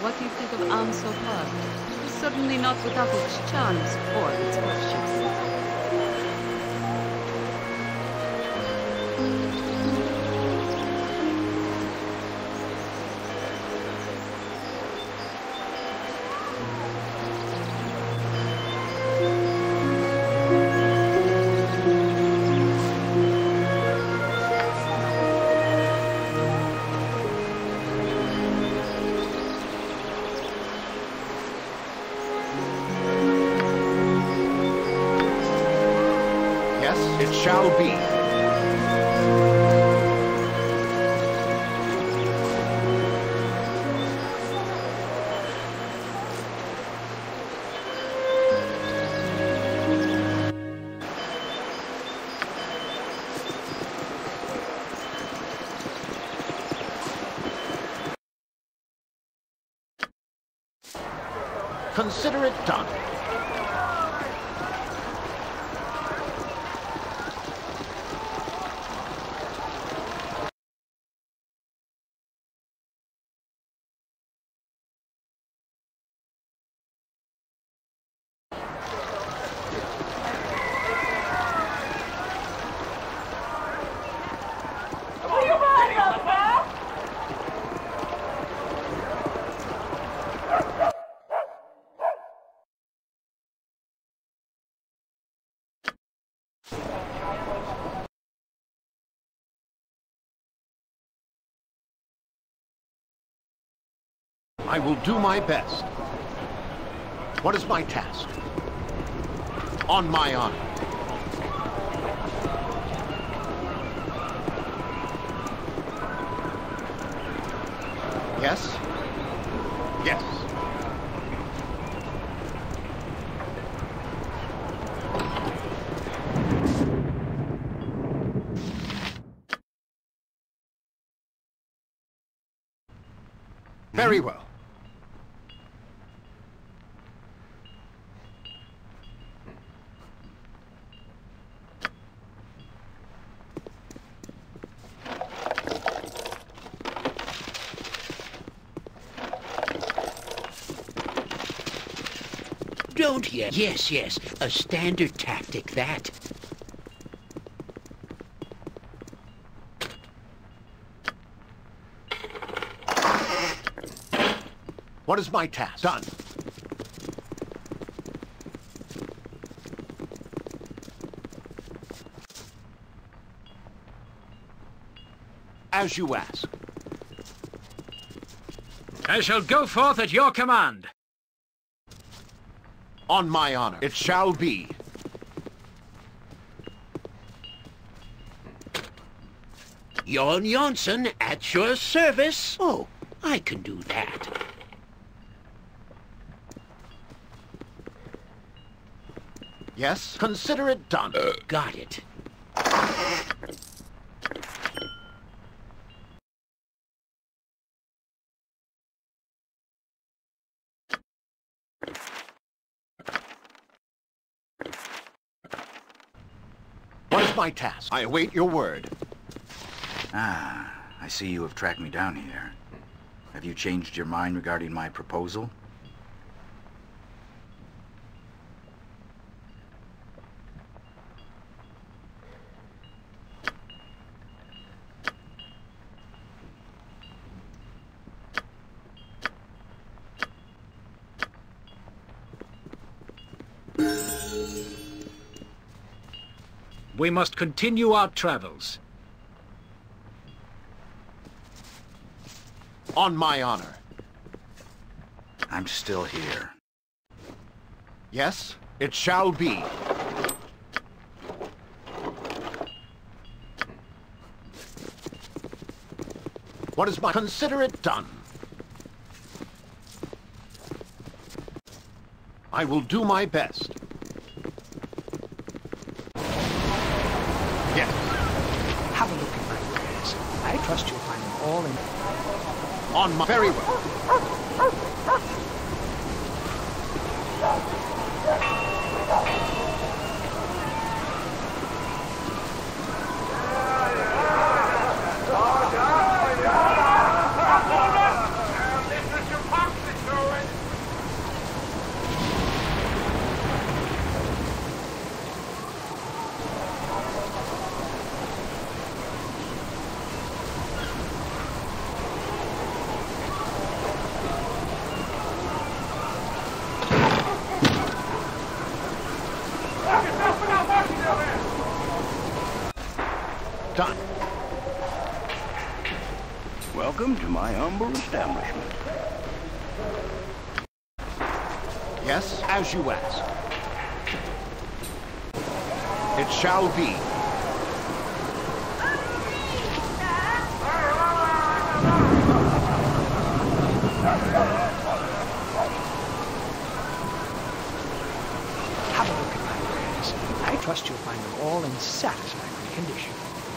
What do you think of Amso Park? Certainly not without its charms or its worships. It shall be. Consider it done. I will do my best. What is my task? On my honor. Yes? Yes. Very well. Don't you? Yes, yes. A standard tactic, that. What is my task? Done. As you ask. I shall go forth at your command. On my honor, it shall be. Jon Jonsson at your service. Oh, I can do that. Yes, consider it done. Got it. What is my task? I await your word. Ah, I see you have tracked me down here. Have you changed your mind regarding my proposal? We must continue our travels. On my honor. I'm still here. Yes, it shall be. What is my... Consider it done. I will do my best. Yes. Have a look at my wares. I trust you'll find them all in... On my... Very well. my humble establishment. Yes, as you ask. It shall be. Have a look at my wares. I trust you'll find them all in satisfactory condition.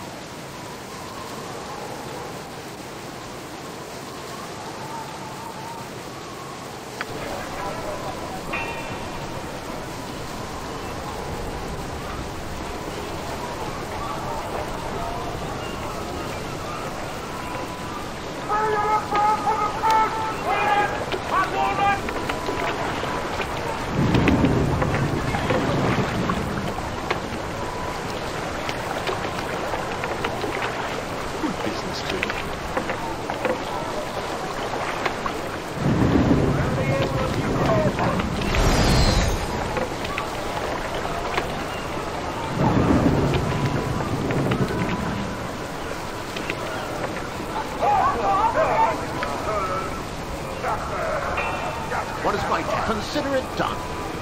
What is my task? Consider it done.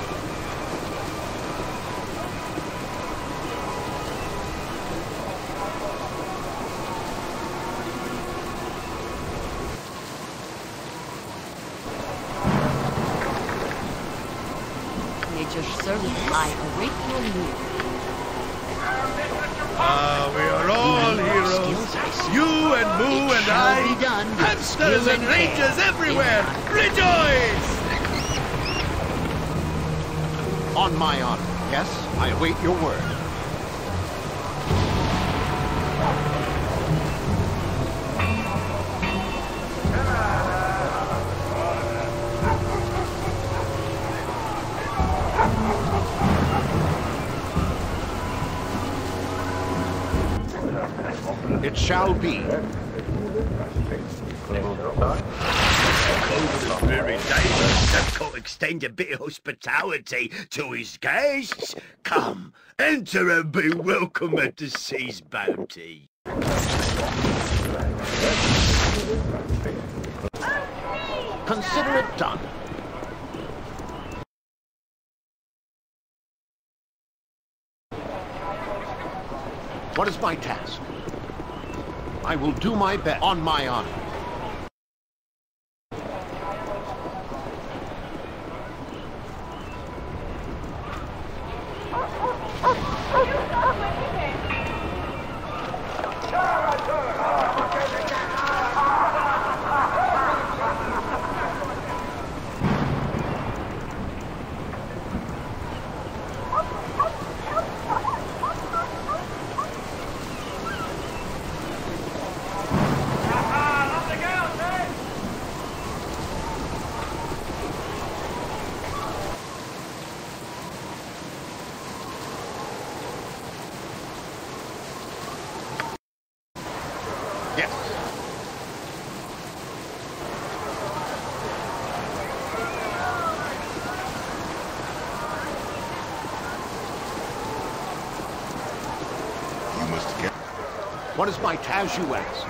Nature's service, I await your move. We are all heroes. You and Moo and shall I. be done. Hamsters and rangers everywhere. Rejoice! On my honor. Yes, I await your word. It shall be. Very nice. Simcoe extend a bit of hospitality to his guests. Come, enter and be welcome at the sea's bounty. Consider it done. What is my task? I will do my best. On my honor. Yes. You must get. What is my task, you ask?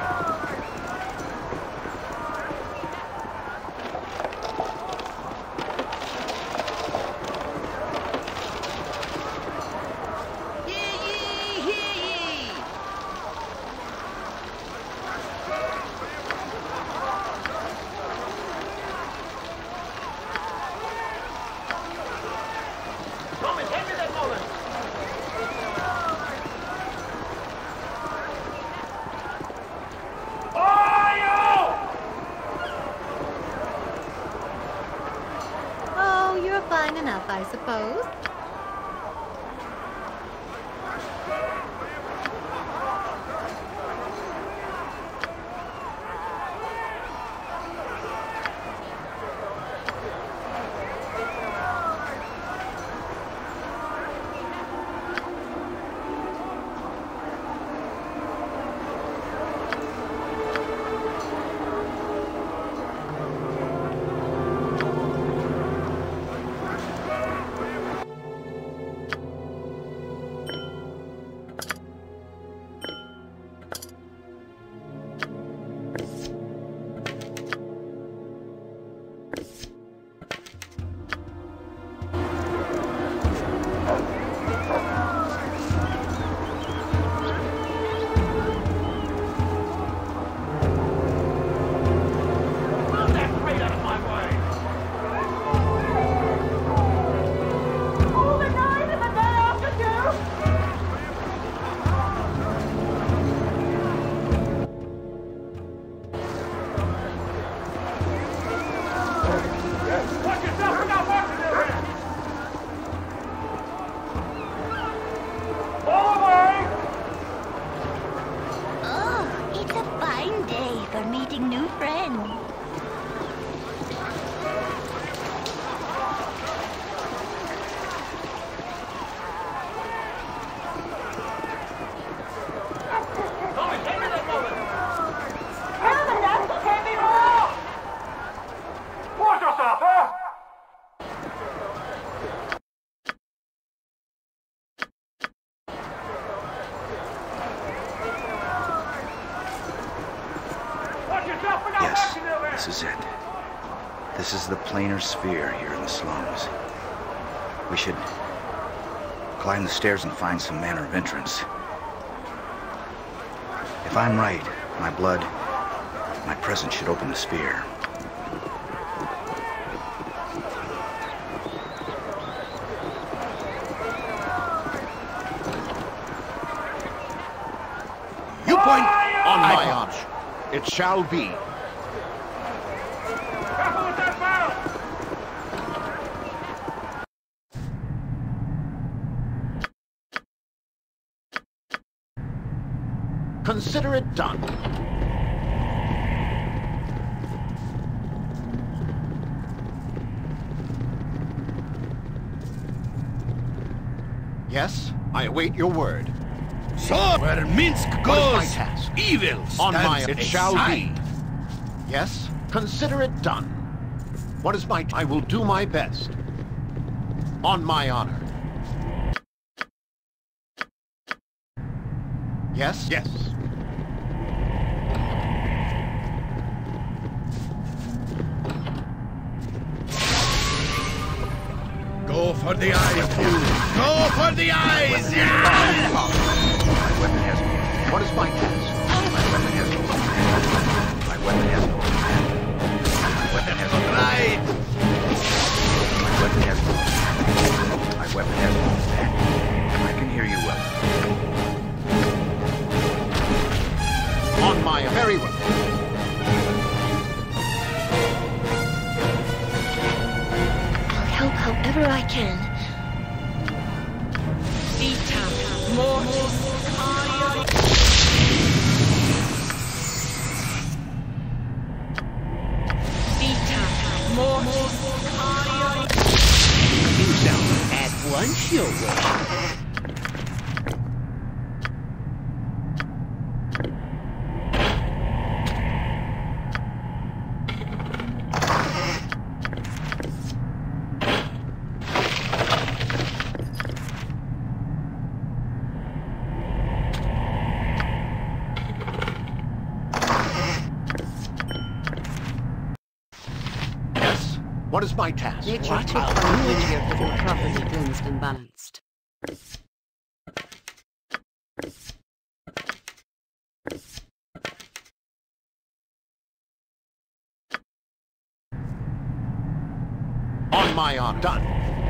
Oh, you're fine enough, I suppose. This is it. This is the planar sphere here in the slums. We should climb the stairs and find some manner of entrance. If I'm right, my blood, my presence should open the sphere. You point on my honor. It shall be. Consider it done. Yes, I await your word. So, where Minsk What is my goes, task? evil On my stands it shall aside. be. Yes, consider it done. What is my I will do my best. On my honor. Yes? Yes. Go for the eyes, fool. Go for the eyes! My weapon has no... What is my task? My weapon has no... My weapon has no... My weapon has no... Right. My weapon has no... My weapon has no... I can hear you well. On my very well. I'll help however I can. You sound at once, your worship. Yes? What is my task? Nature's tranquility of living properly cleansed and balanced. On my honor. Done.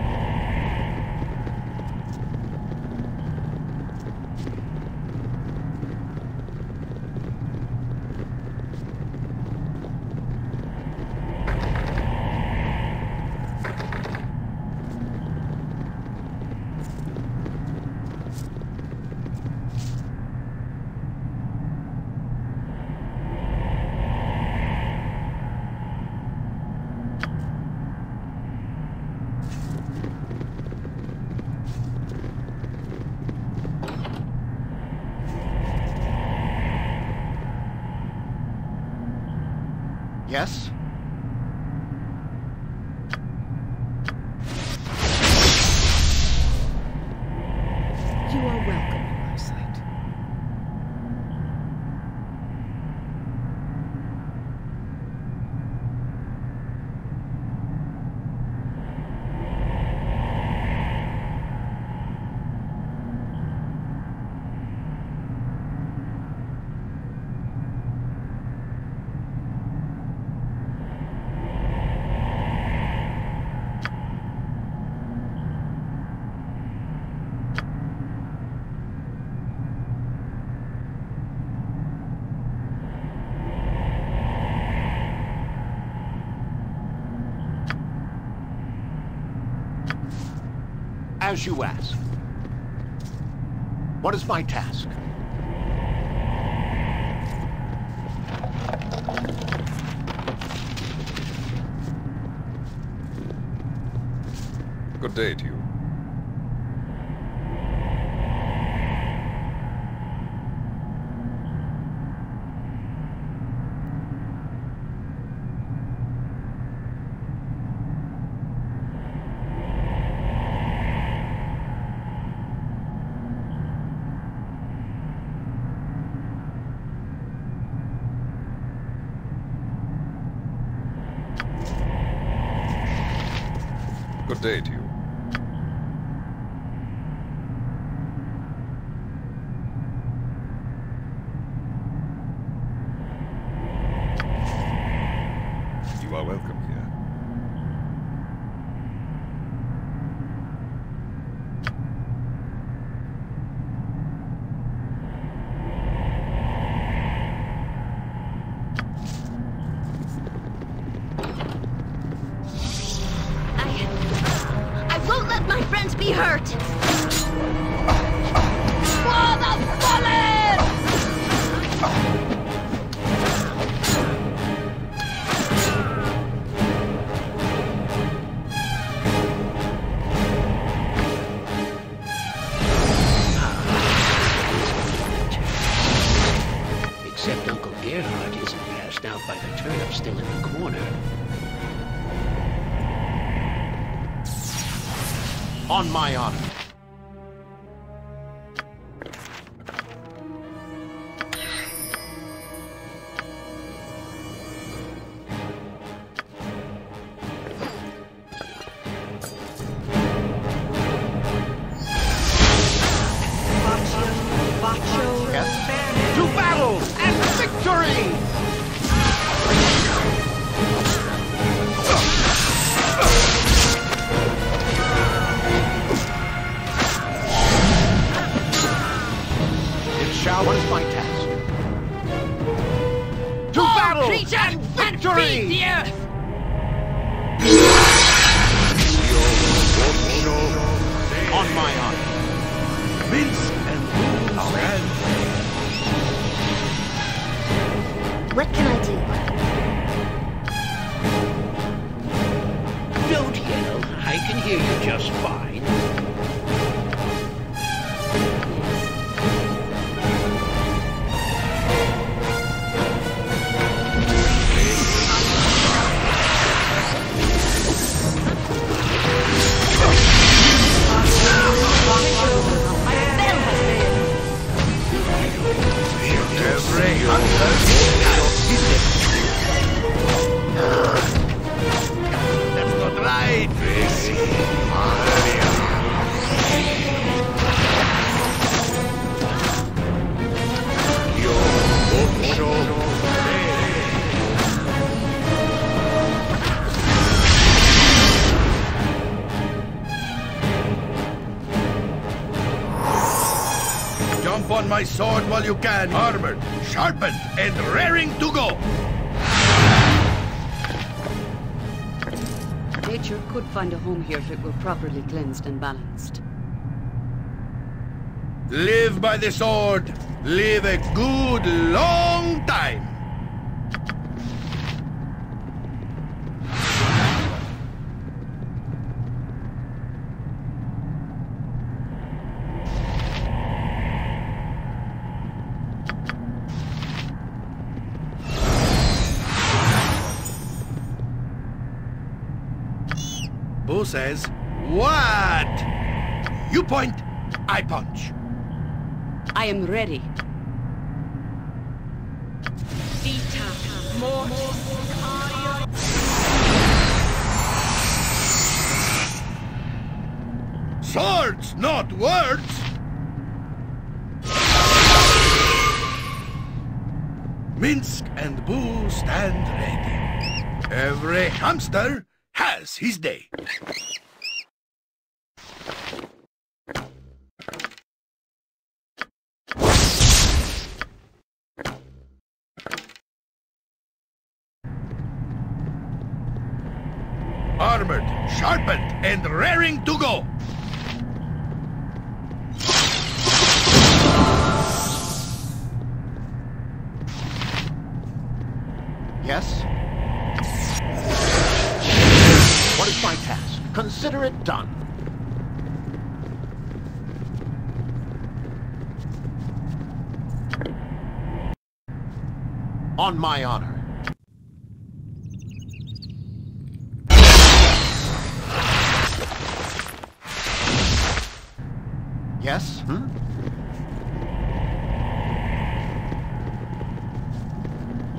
Yes? You are welcome in my sight. As you ask. What is my task? Good day to you. Good day to you. You are welcome here. I won't let my friends be hurt! For the fallen! Except Uncle Gerhard isn't passed out by the turnip still in the corner. On my honor. Yes. To battle and victory! What is my task? To battle and victory! The earth! On my honor. Minsk and What can I do? Don't yell. I can hear you just fine. That's not right. Jump on my sword while you can, armored, sharpened, and raring to go. Nature could find a home here if it were properly cleansed and balanced. Live by the sword. Live a good long time. Boo says, what? You point, I punch. I am ready. Swords, not words! Minsk and Boo stand ready. Every hamster has his day. Armored, sharpened, and raring to go. Yes? What is my task? Consider it done. On my honor. Yes?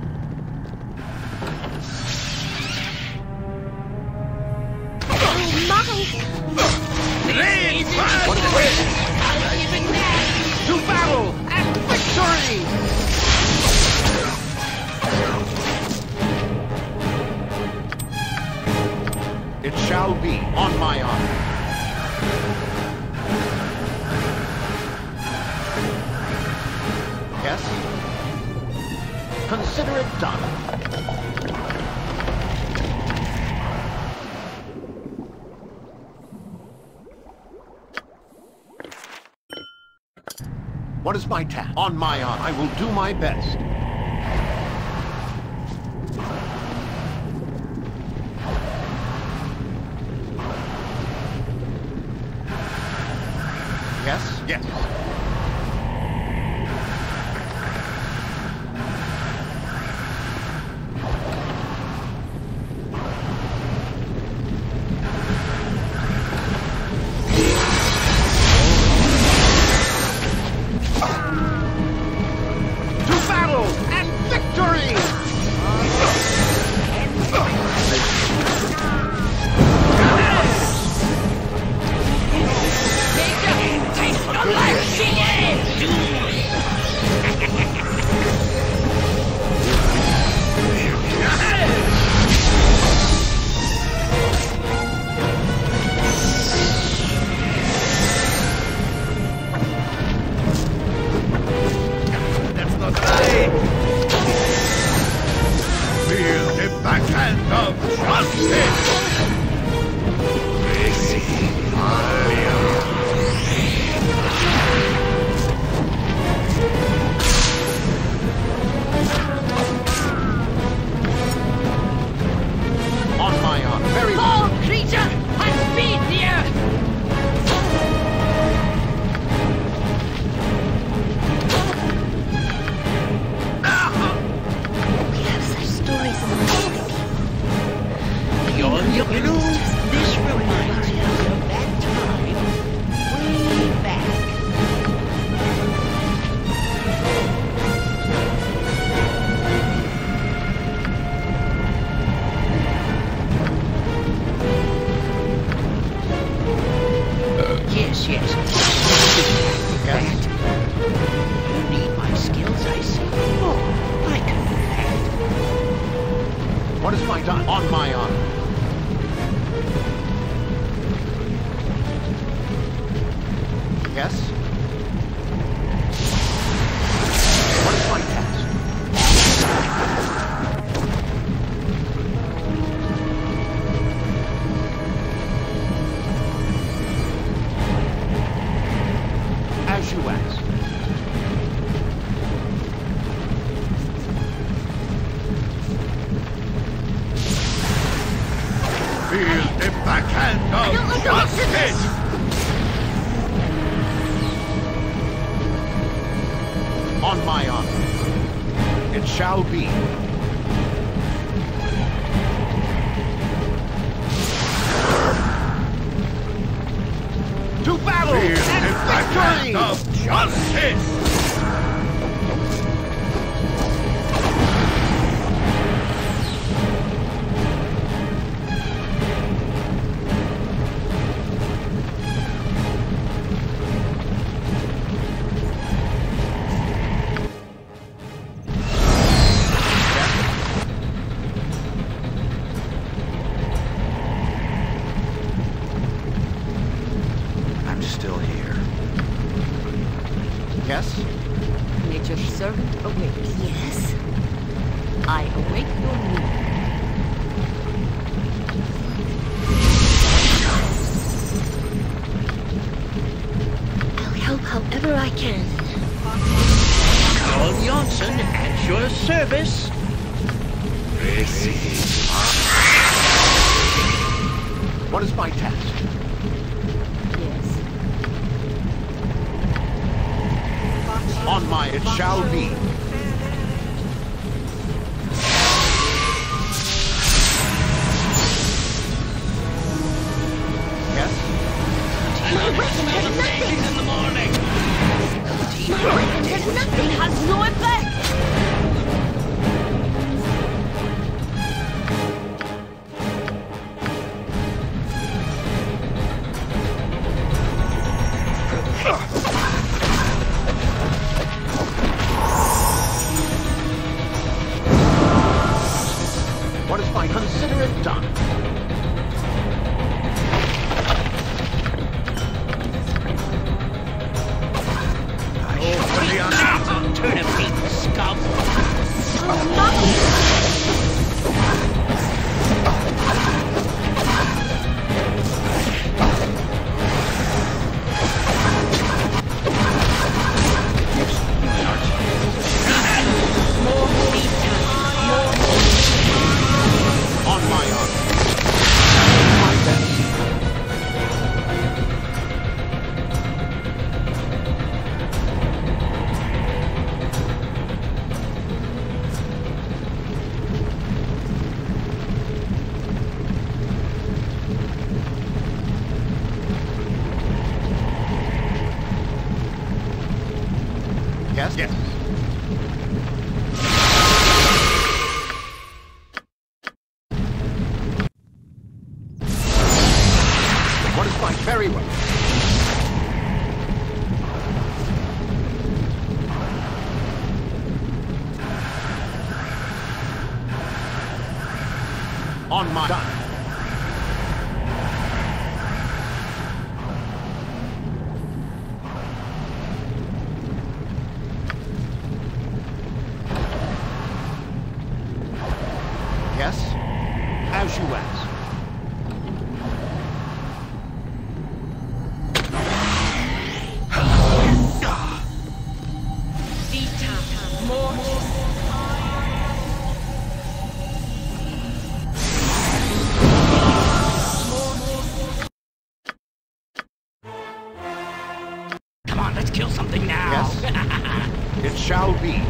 My To battle and victory! It shall be, on my honor. Yes? Consider it done. What is my task? On my honor, I will do my best. Yes? Yes. What is my done? On my honor. Yes? What is my task? As you ask. Feel the backhand of justice! On my honor, it shall be. To battle Feel the and backhand victory! of justice! Yes? Nature's servant awaits. Yes? I await your need. I'll help however I can. Jarl Janssen at your service. What is my task? On my, it shall be. Yes? My weapon does nothing! In the morning. My weapon does nothing! It has no effect! my honor. My best. Yes? Yes. What is my very well? On my done. Yes? As you ask. Come on, let's kill something now. Yes? It shall be.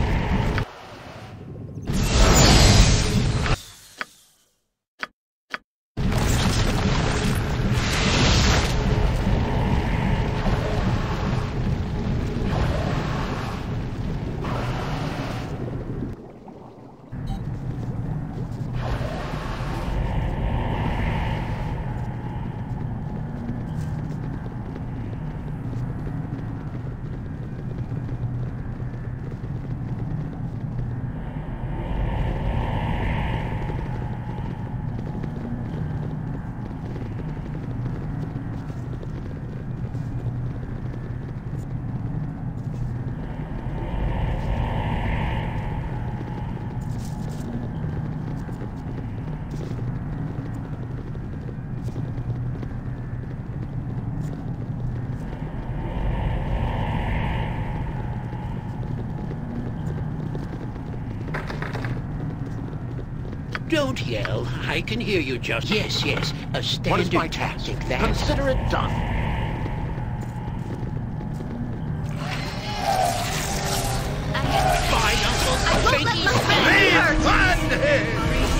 Don't yell. I can hear you just... Yes, yes. A standard What is my task? tactic, that's... Consider it done. Fine, Uncle. I won't let my friends hurt!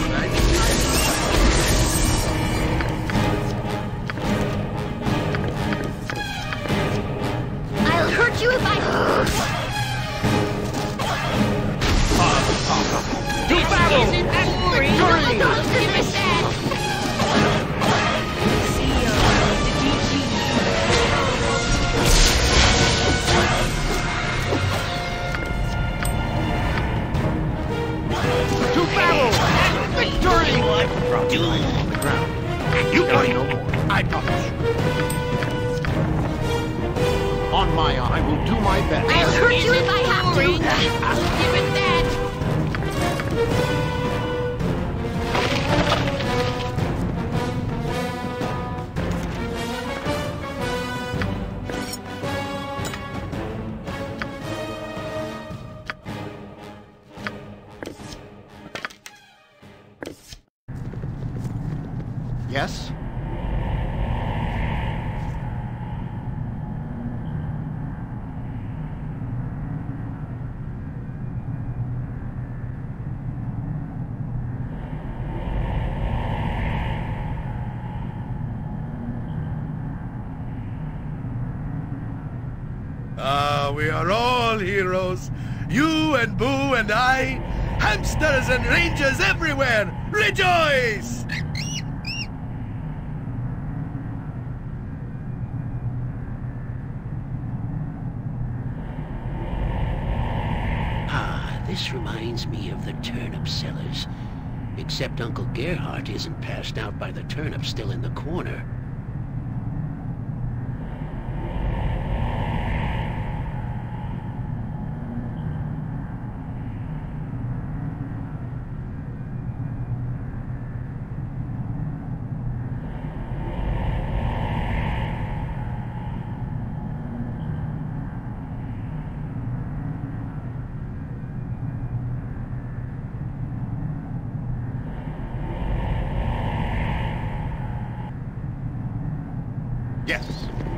I'll hurt you if I... To battle! Isn't that free? Victory! Give us that! To battle! Victory! On the ground. You fight no more. I promise. On my honor, I will do my best. I'll hurt you if I have to! I'll give it that! Yes? We are all heroes. You and Boo and I. Hamsters and rangers everywhere. Rejoice! Ah, this reminds me of the turnip sellers. Except Uncle Gerhardt isn't passed out by the turnip still in the corner. Yes.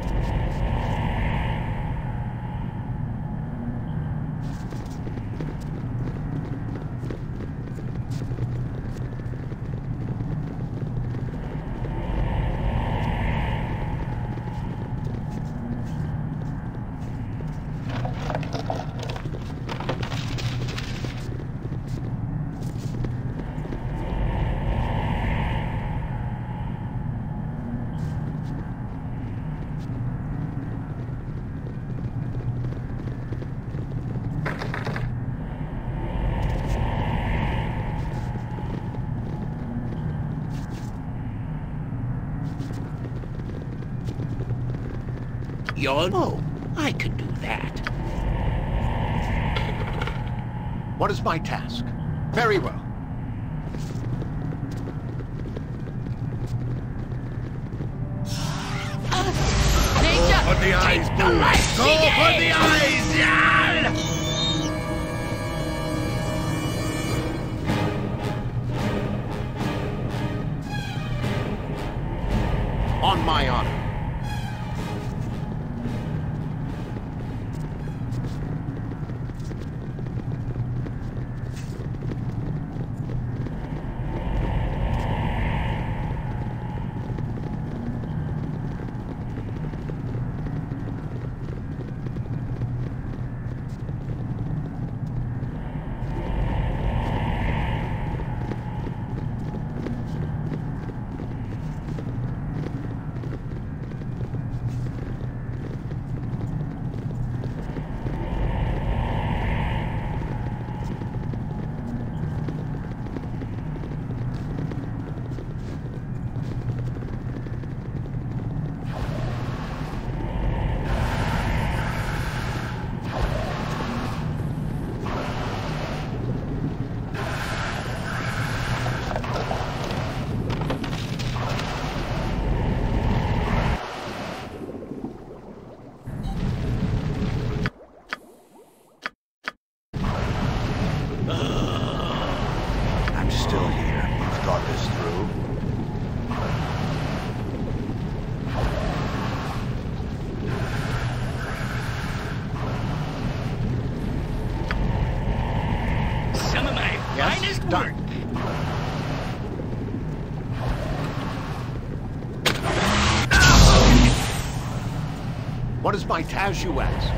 Yawn? Oh, I could do that. What is my task? Very well. Nature! For the eyes, the light! Go for the eyes, Yal! On my honor. I'm still here. You've thought this through. Some of my finest work. What is my task, you ask?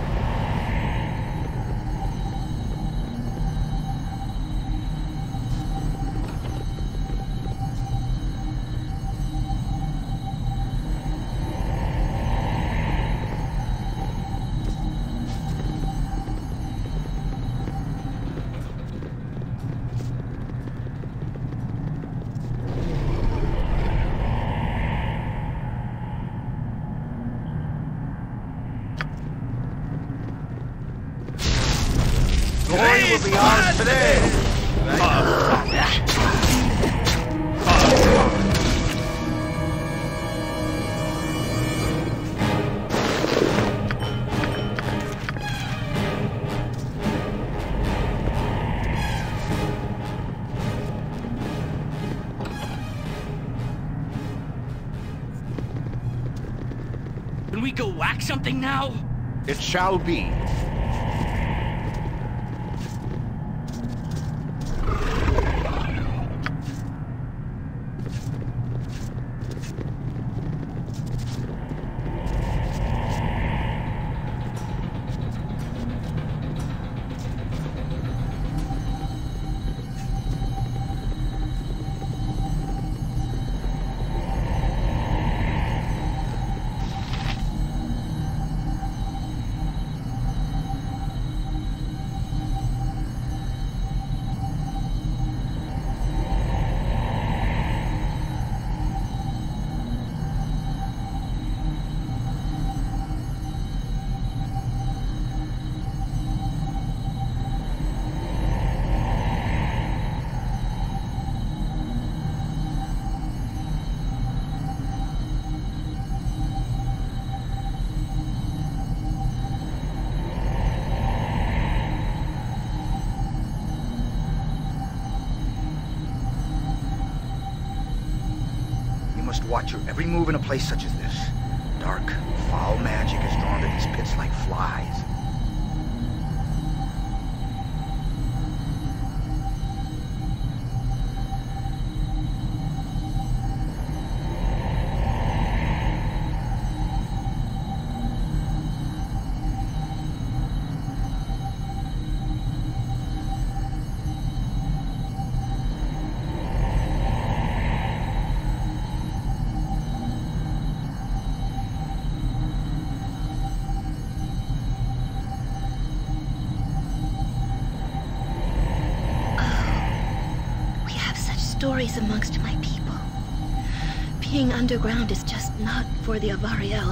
Glory will be ours today. Can we go whack something now? It shall be. You must watch your every move in a place such as this. Dark, foul magic is drawn to these pits like flies. Stories amongst my people. Being underground is just not for the Avariel.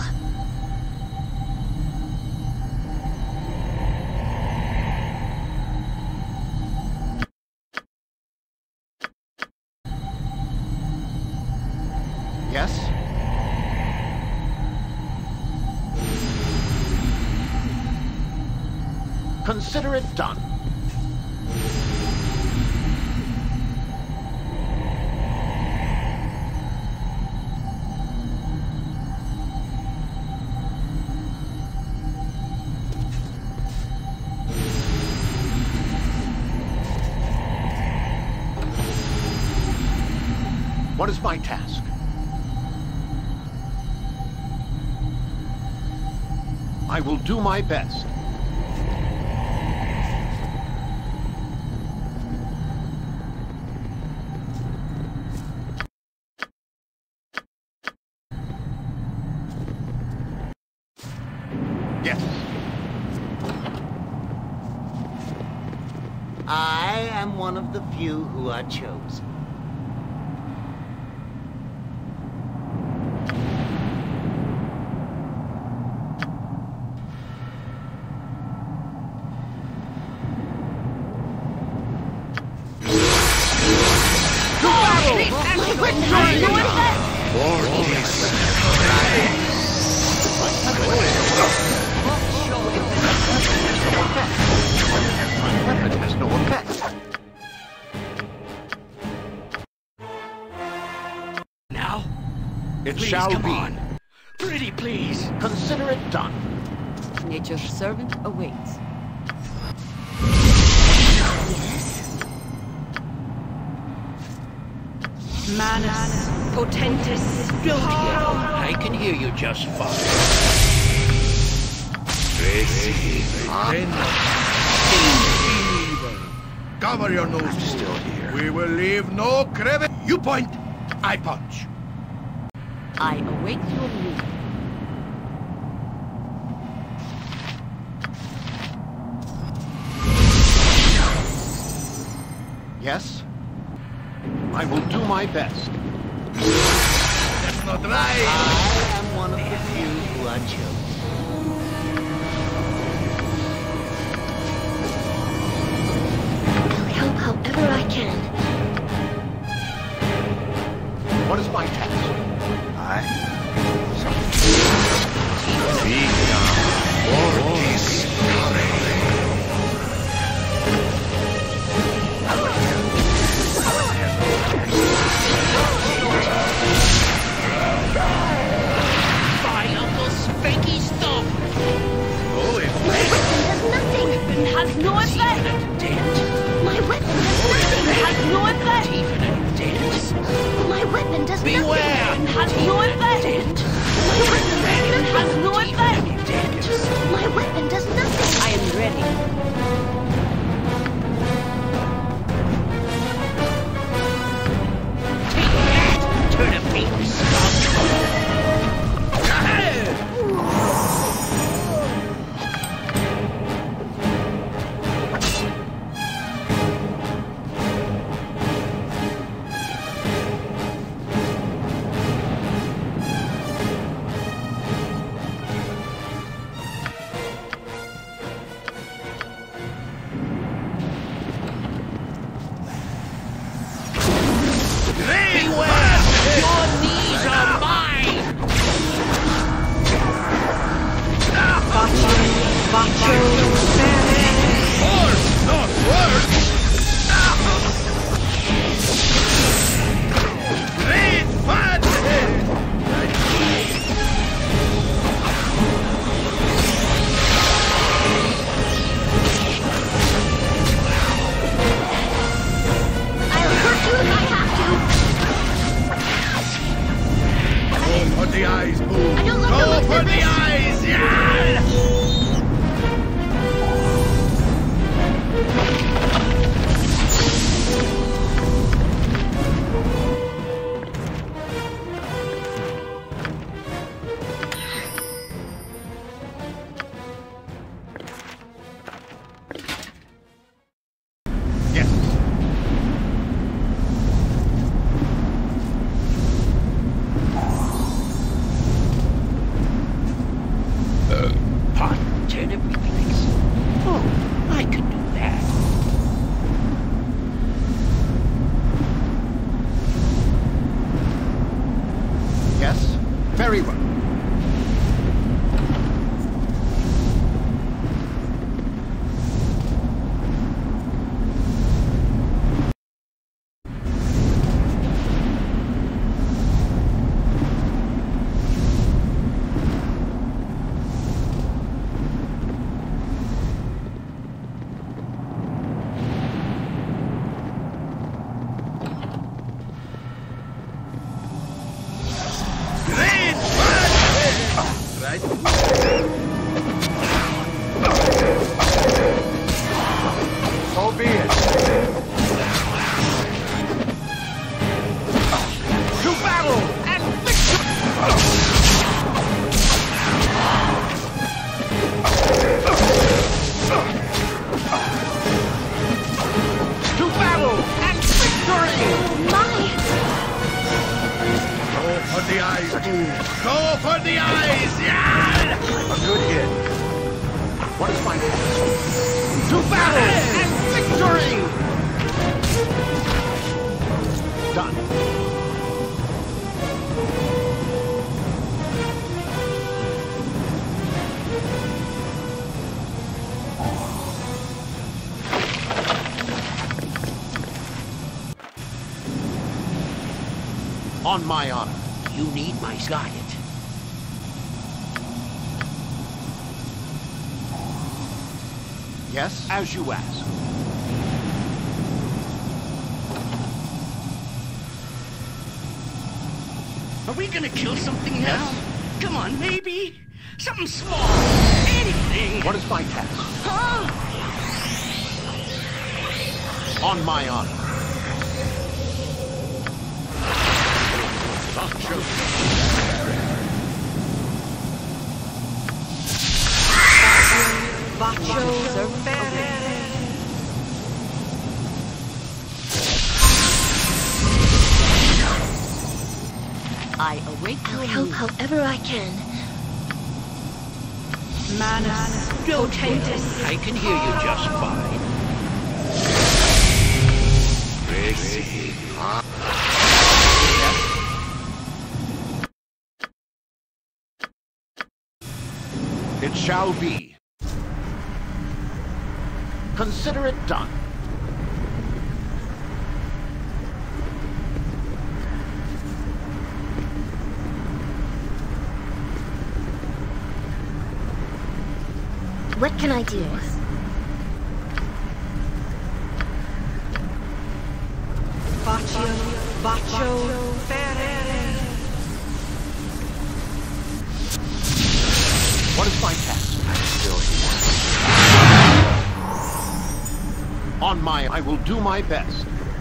Yes? Consider it done. What is my task? I will do my best. Yes. I am one of the few who are chosen. Weapon has no effect. Now? It Please, shall come be. on. Pretty please. Consider it done. Nature's servant awaits. Manus potentis still here. I can hear you just fine. Cover your nose. I'm still here. We will leave no crevice. You point, I punch. I await your move. Yes? I will do my best. That's not right. I am one of the few who are chosen. I'll help however I can. What is my task? By Uncle Spanky Stomp! My weapon does nothing. It has no effect. My weapon does nothing. It has no effect. My weapon does nothing. Beware! It has no effect. My weapon It has no effect. My weapon does nothing. I am ready. Take that, turnip paper scum! the eyes, Boo! I don't like the Go looks for of the this. eyes! Yeah! Yes. Pot, turnip reflex. Oh, I could do that. Yes. Very well. So be it. To battle and victory! To battle and victory! My! Go for the eyes, Boo! Go for the eyes! Yeah! A good hit. What is my task? To battle and victory! Done. On my honor. You need my diet. Yes, as you ask. Are we gonna kill something now? Come on, maybe? Something small. Anything. What is my task? Huh? On my honor. Bachos are fed. I await I'll your help move. however I can. Manus dotatus. I can hear you just fine. It shall be. Consider it done. What can I do? Bacho Ferre. What is my task? I'm still here. On my... I will do my best.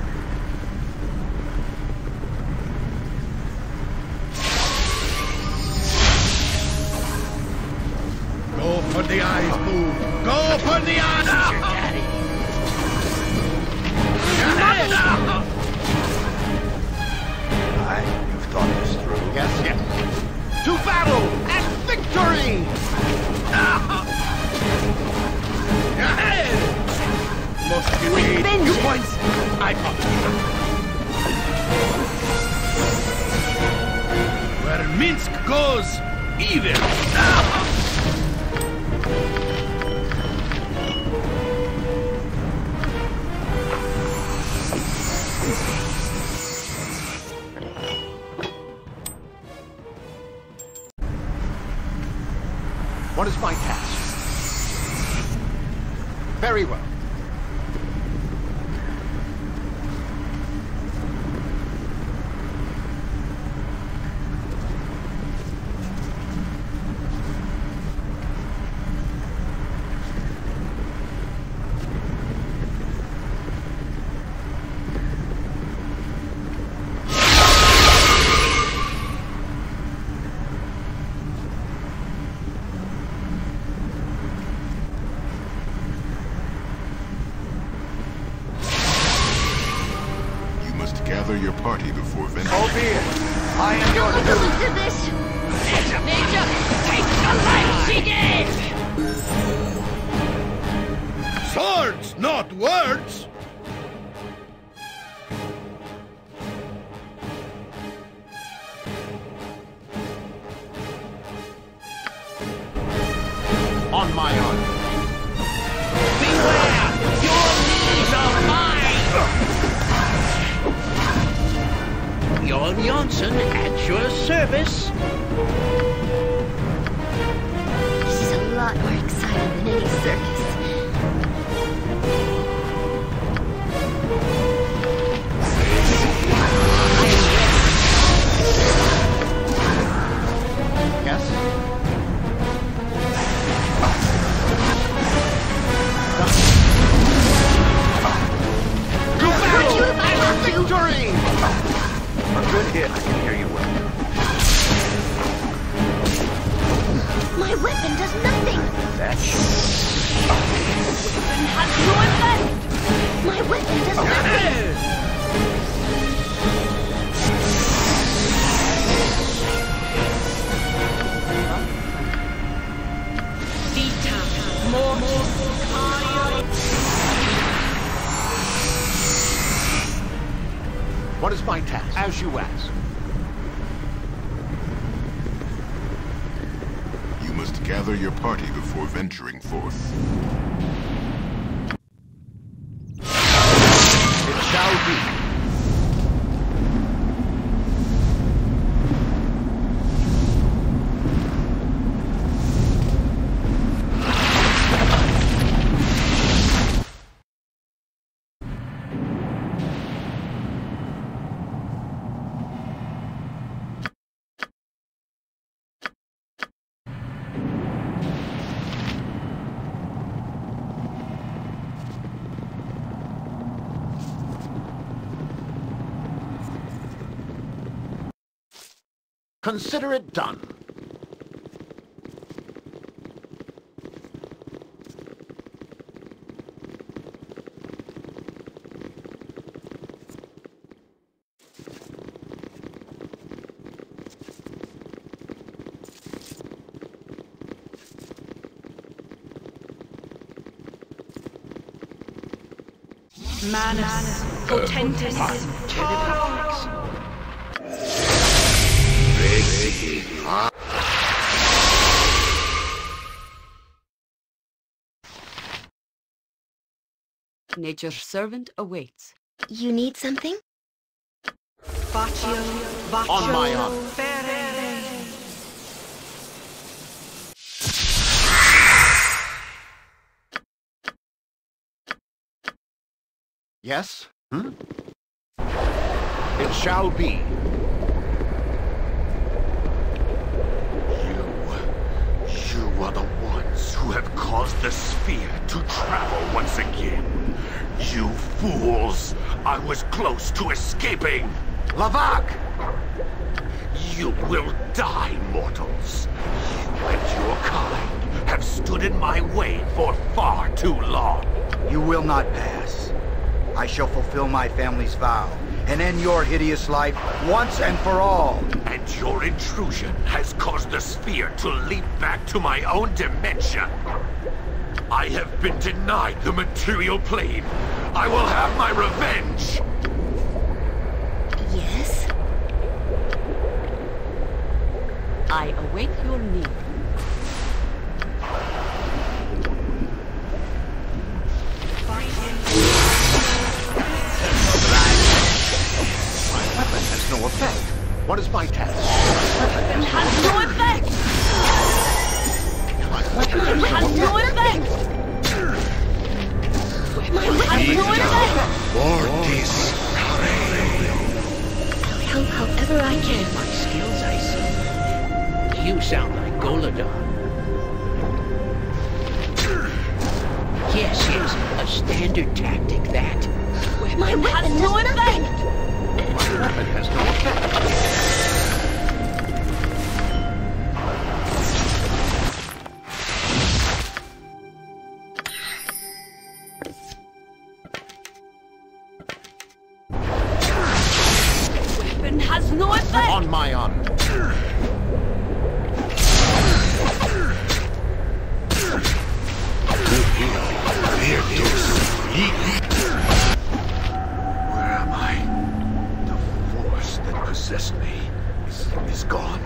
Go for the eyes, Boo! Go for the eyes! Your daddy. You've thought this through. Yes, yes. To battle and victory! Must be you points! I Where Minsk goes, evil! What is my task? Very well. party before venturing. So be it. I am your Don't listen to this! Nature, take the life she gave! Swords, not words! On my honor. Beware! Your knees are mine! Jorn Jonsson at your service. This is a lot more exciting than any circus. Yes? I'll hurt you if I have to! Victory! A good hit. I can hear you well. My weapon does nothing! That Has no effect! My weapon does nothing! Vita, mortis, What is my task? As you ask. You must gather your party before venturing forth. It shall be. Consider it done. Manus, potentis, Charles. Nature's servant awaits. You need something? On my honor. Yes? Hmm? It shall be. You are the ones who have caused the sphere to travel once again. You fools! I was close to escaping! Lavak! You will die, mortals. You and your kind have stood in my way for far too long. You will not pass. I shall fulfill my family's vow and end your hideous life once and for all. And your intrusion has caused the sphere to leap back to my own dimension. I have been denied the material plane. I will have my revenge. Yes? I await your need. My weapon has no effect. What is my task? Weapon has no effect! My weapon Has no effect! Has no effect! Mortis. I'll help however I can. My skills, I see. You sound like Golodon. Yes, a standard tactic, that. My weapon Has no does nothing! effect! My weapon has no effect. On my honor. Where am I? The force that possessed me is gone.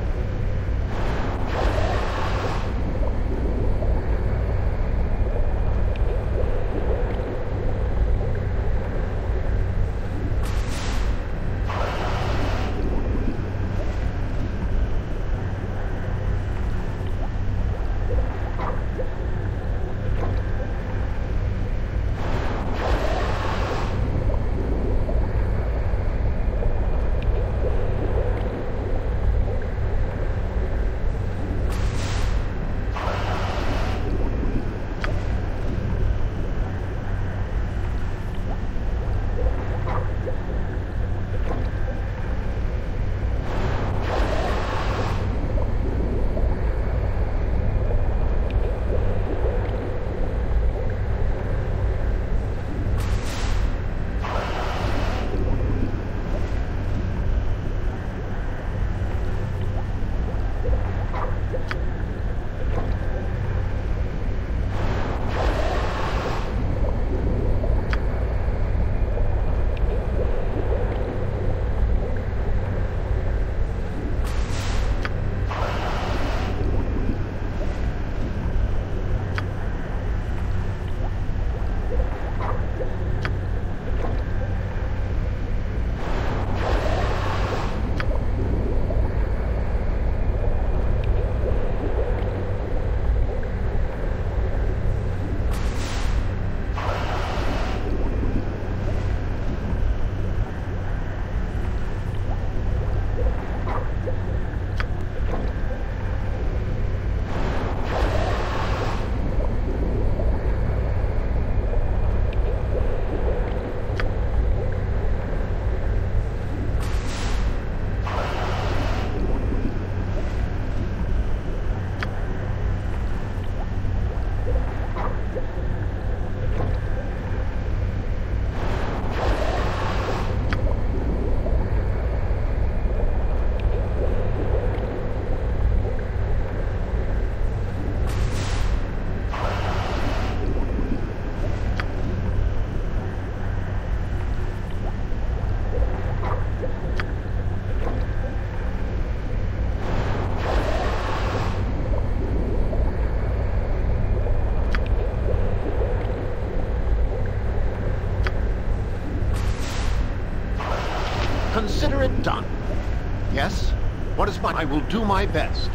Consider it done. Yes? What is mine? I will do my best.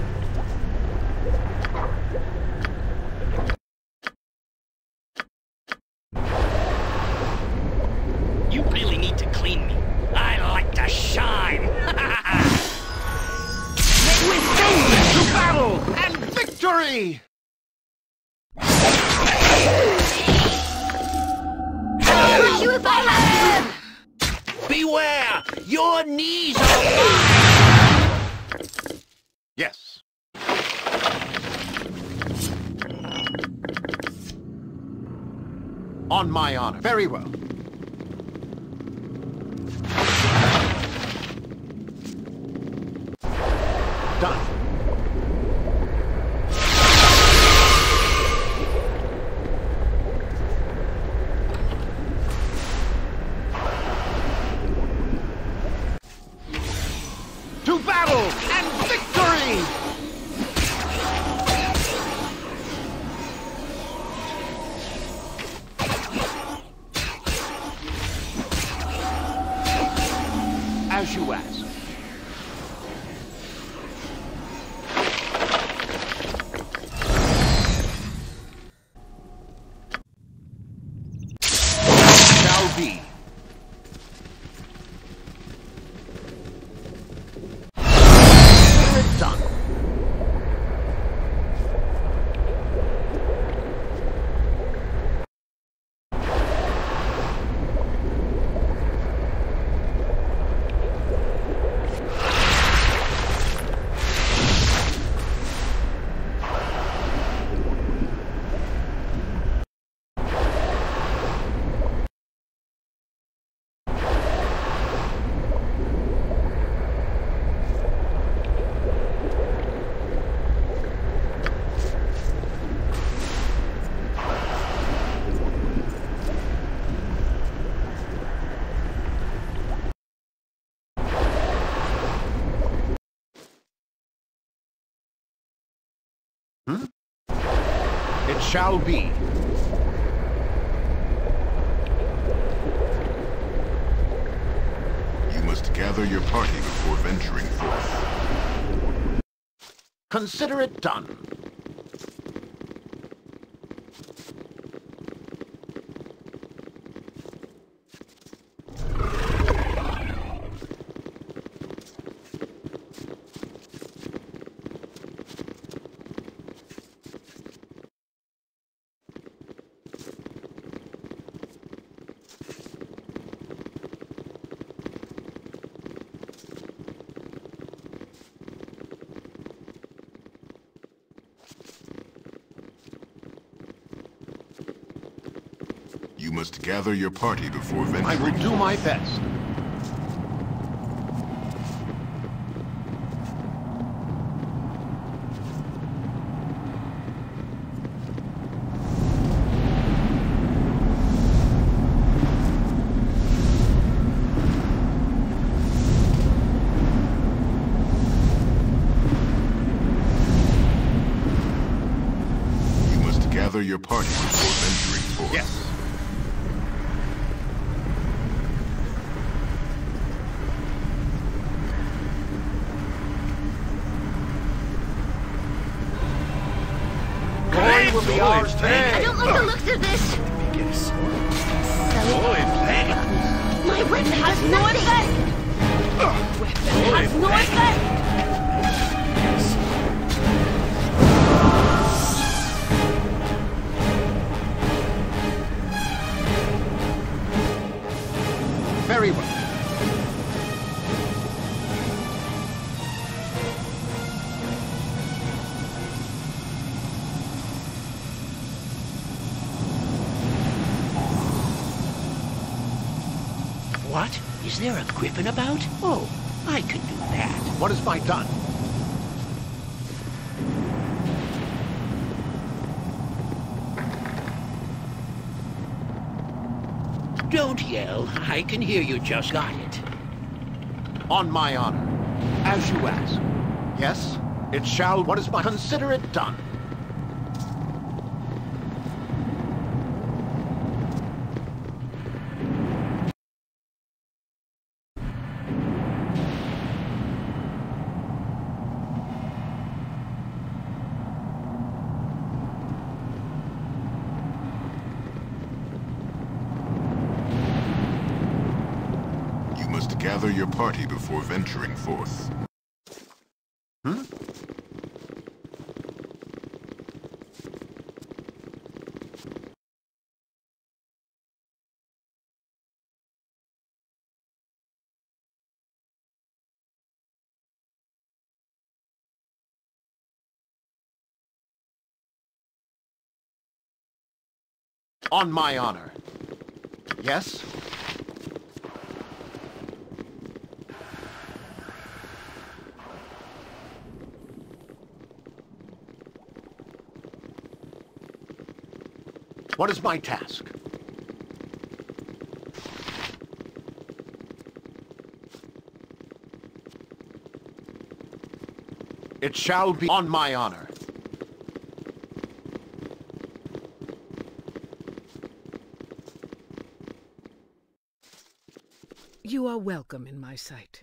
You really need to clean me. I like to shine. To battle and victory! You if I live! Beware! Your knees are mine! Yes. On my honor. Very well. Done. To battle and victory! As you ask. Shall be. It shall be. You must gather your party before venturing forth. Consider it done. You must gather your party before venturing I will do my best. You must gather your party before venturing forth. Yes. Glory will be ours today. I don't like the looks of this. My weapon has no effect. Weapon has no effect. Very well. What? Is there a griffin about? Oh, I can do that. What is my done? Don't yell. I can hear you just got it. On my honor. As you ask. Yes, it shall. What is my... Consider it done. Gather your party before venturing forth. On my honor. Yes? What is my task? It shall be on my honor. You are welcome in my sight.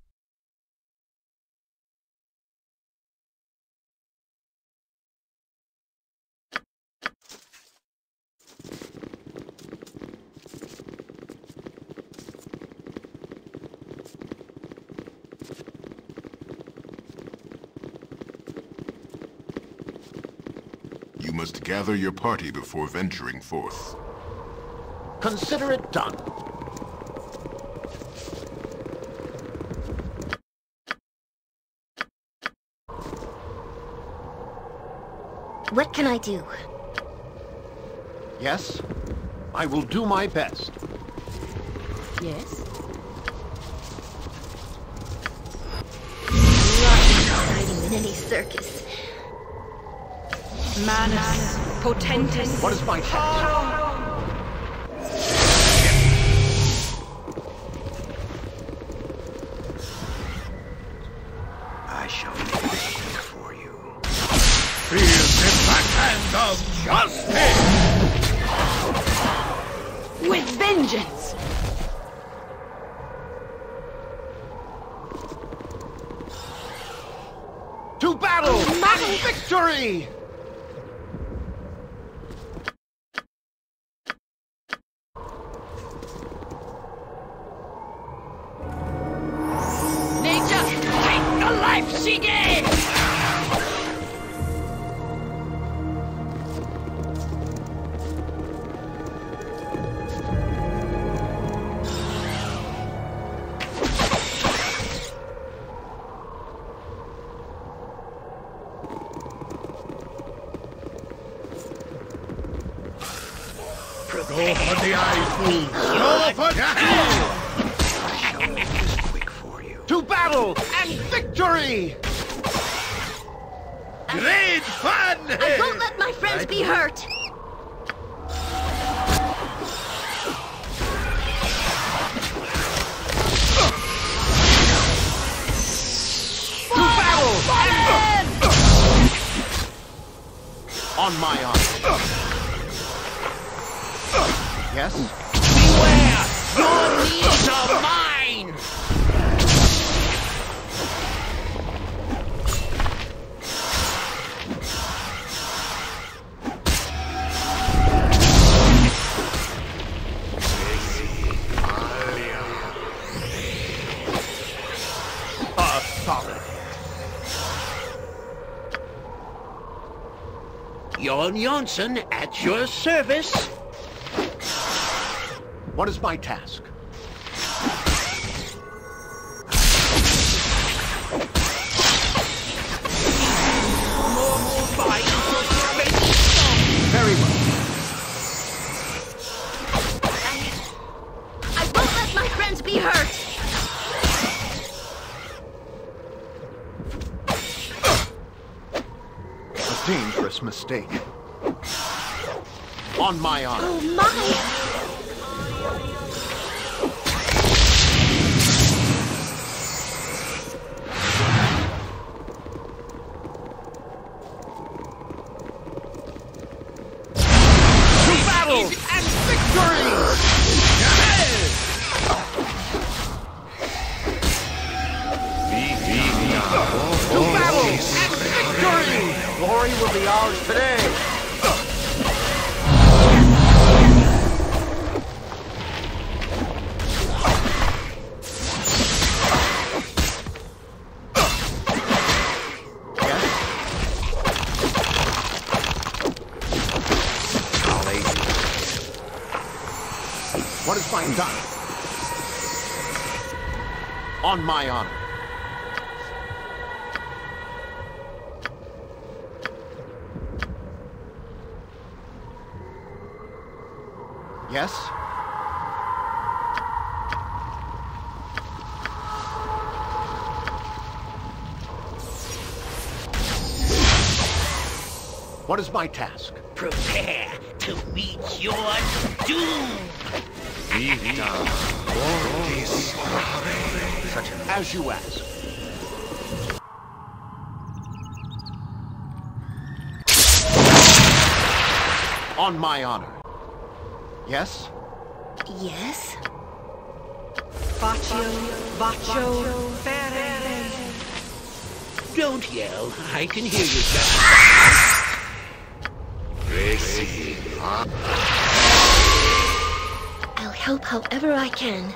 You must gather your party before venturing forth. Consider it done. What can I do? Yes, I will do my best. Yes? Not exciting in any circus. Manus Potentis. What is my task? I shall make it for you. Fear of justice! With vengeance! To battle and victory! Nature, take the life she gave! Go for the eyes, fool! Go for To battle and victory! Great fun! I won't let my friends be hurt! To battle! On my honor. Yes? Beware! Your needs are mine! Jon Jonsson at your service. What is my task? Very well. I won't let my friends be hurt! A dangerous mistake. On my honor. Oh my! And victory! To battle and victory! Glory will be ours today! What is my done? On my honor. Yes? What is my task? Prepare to meet your doom! As you ask. On my honor. Yes? Yes? Bacio, Ferre. Don't yell. I can hear you just. I'll help however I can.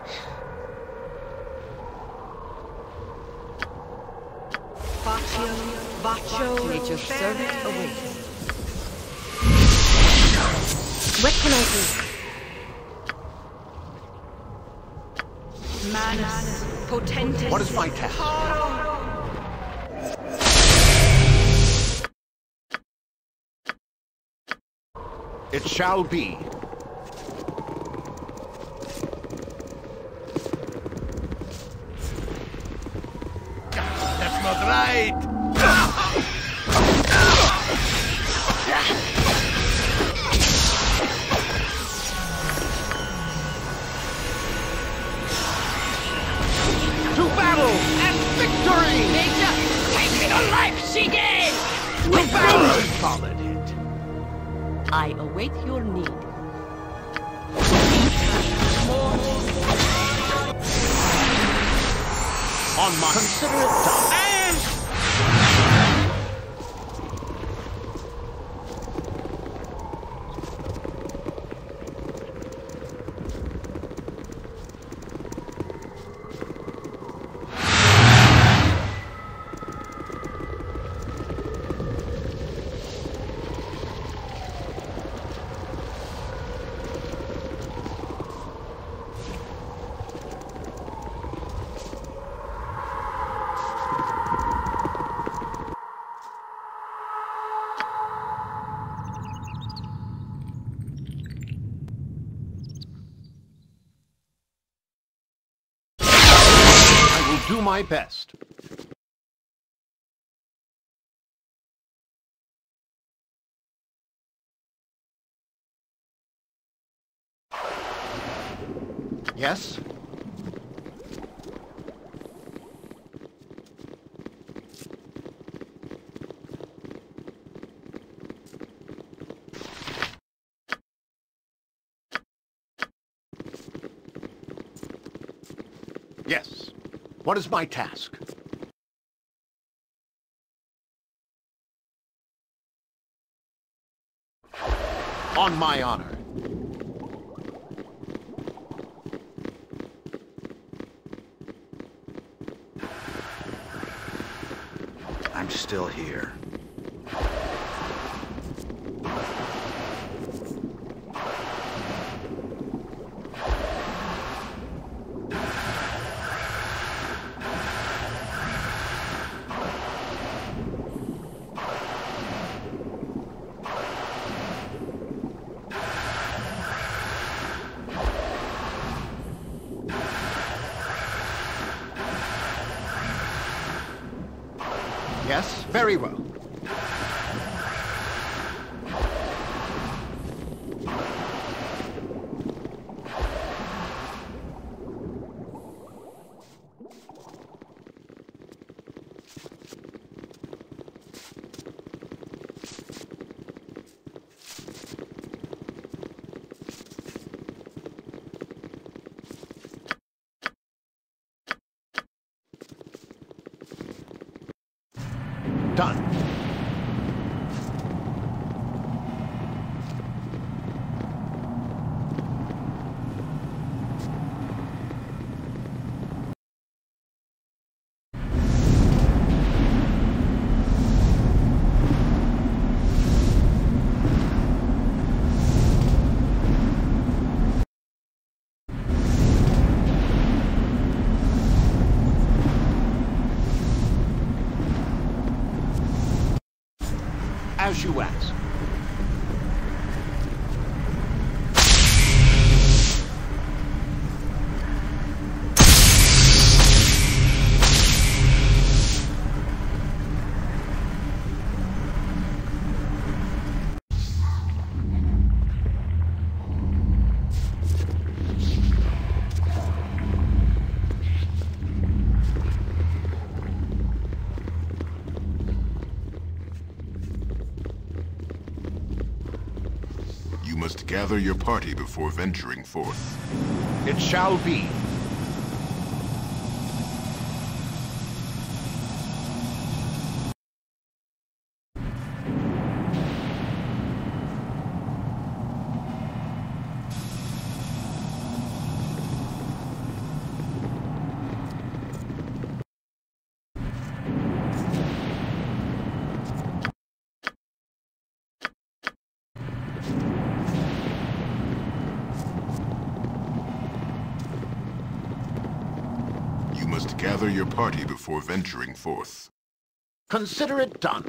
Bacio, Nature's servant awaits. What can I do? Manus, potentis. What is my task? It shall be. That's not right! To battle and victory! Nature, take me the life she gave! With battle! Solid hit. I await your need. On my... Consider it done. Do my best. Yes? Yes. What is my task? On my honor. I'm still here. Yes, very well. Done. As you ask. You must gather your party before venturing forth. It shall be. You must gather your party before venturing forth. Consider it done.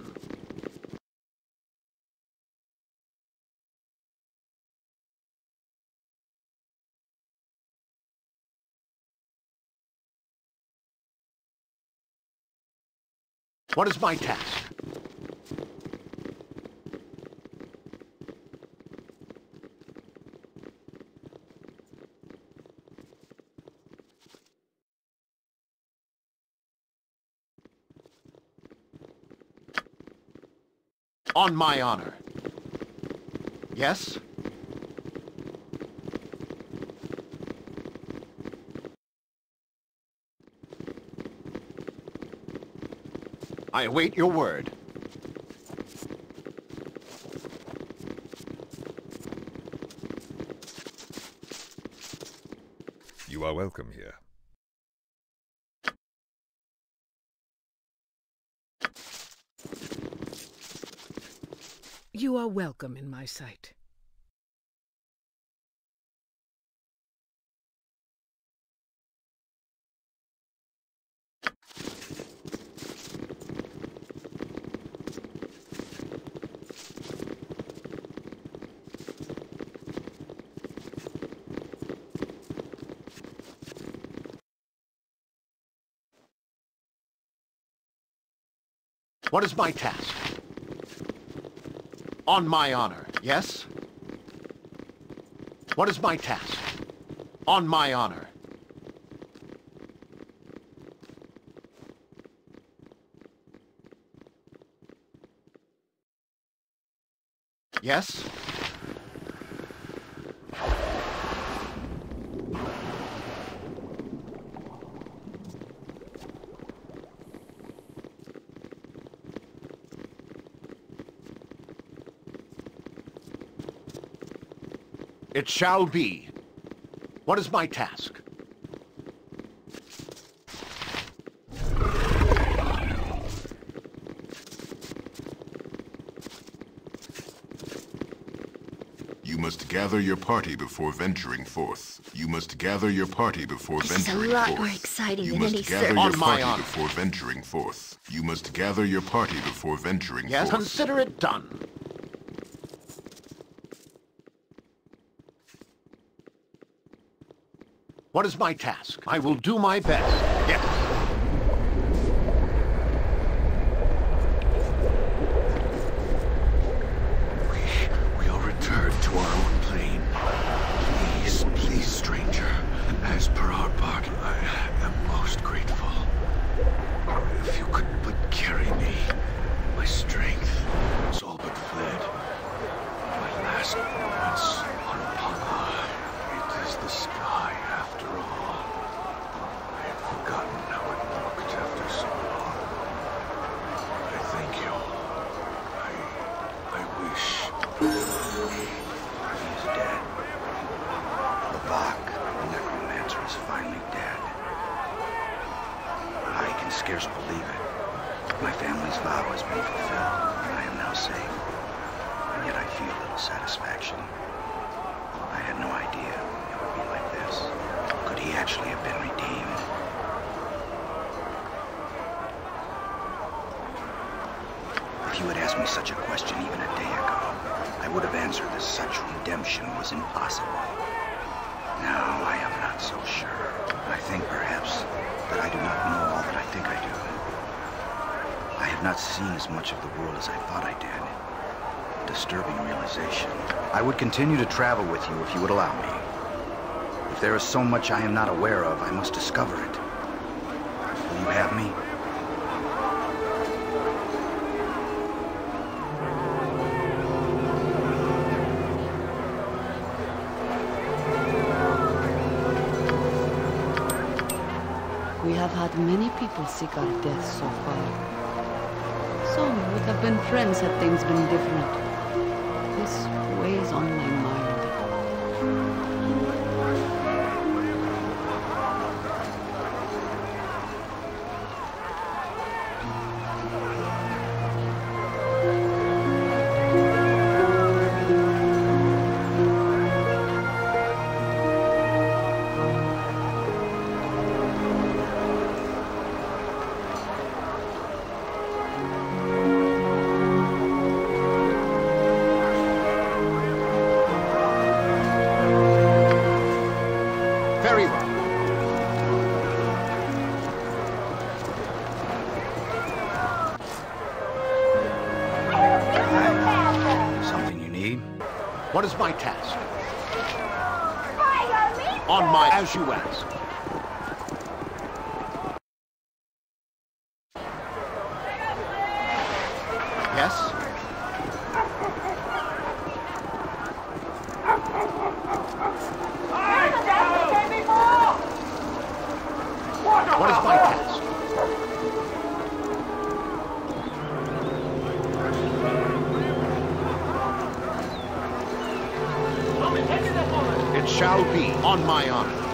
What is my task? On my honor. Yes? I await your word. You are welcome here. You are welcome in my sight. What is my task? On my honor, yes? What is my task? On my honor. Yes? It shall be. What is my task? You must gather your party before venturing forth. You must gather your party before This venturing is a lot forth. more exciting You than any must gather circus. your On my party honor. before venturing forth. You must gather your party before venturing Yes, forth. consider it done. What is my task? I will do my best. Yes. We'll return to our own plane. Please, please, stranger. As per our bargain, I am most grateful. If you could but carry me, my strength has all but fled. My last moments on Apollo. It is the sky, after all. I had forgotten how it looked after so long. I thank you. I wish. He is dead. Levak, the necromancer, is finally dead. I can scarce believe it. My family's vow has been fulfilled, and I am now safe. And yet I feel little satisfaction. I had no idea it would be like this. Could he actually have been redeemed? If you had asked me such a question even a day ago, I would have answered that such redemption was impossible. Now I am not so sure. I think perhaps that I do not know all that I think I do. I have not seen as much of the world as I thought I did. A disturbing realization. I would continue to travel with you if you would allow me. If there is so much I am not aware of, I must discover it. Will you have me? We have had many people seek our death so far. Some would have been friends had things been different. This weighs on my mind. Very well. Something you need? What is my task? On my, as you ask. Yes? shall be, on my honor.